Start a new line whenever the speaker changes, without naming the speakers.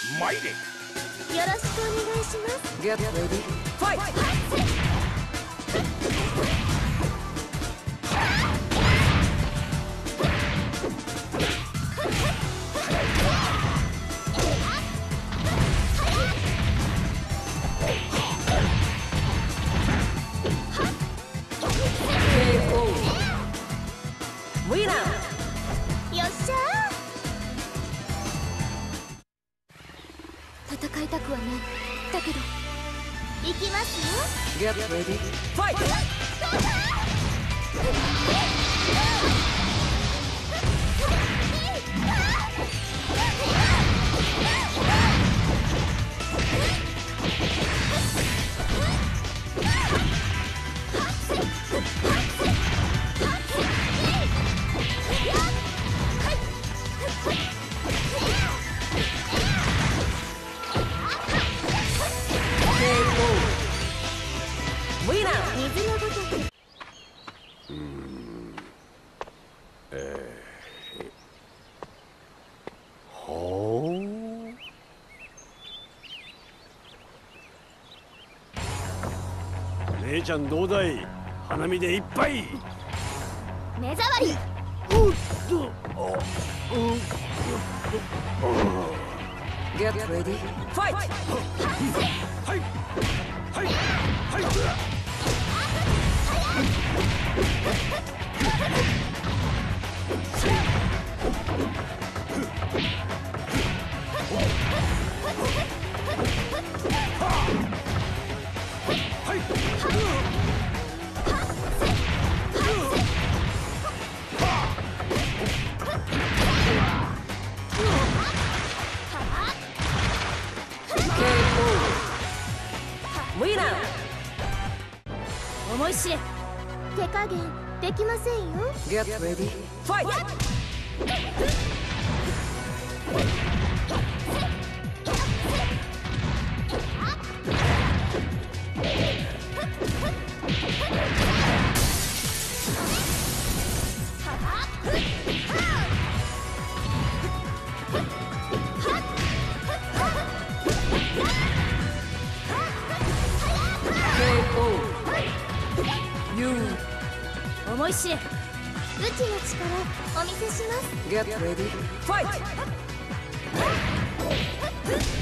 参れ。
よろしくお願いします。
Get ready, fight! Winner!
よっしゃー。戦いたくはない。だけど行きますよ。
Get ready, fight! Winner!
水のごとく。
ほう。姉ちゃんどうだい。花見でいっぱい。
目障り。
おっと。
Get ready, fight!
はいはいはい。
Winner!
思い知れ。手加減できませんよ。
Get ready, fight! You
思い知れ。うちの力お見せします。
get ready, fight!